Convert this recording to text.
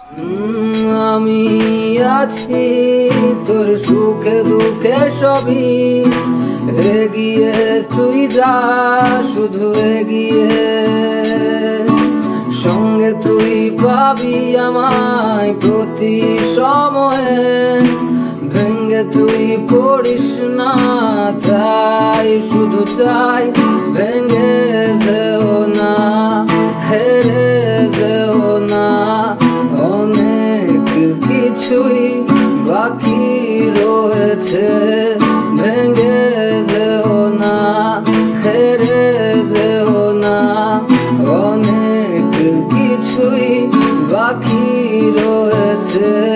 আমি আছি তোর সুখে দুঃখে সবই, এগিয়ে তুই যা শুধু এগিয়ে, সঙ্গে তুই পাবি আমায় প্রতি সময়ে, ভেঙ্গে তুই পড়িস না তাই শুধু চাই, ভেঙ্গে যেও না হেরে যেও না, অনেক কিছুই বাকি রয়েছে, ভেঙ্গে যেও না হেরে যেও না, অনেক কিছুই বাকি রয়েছে।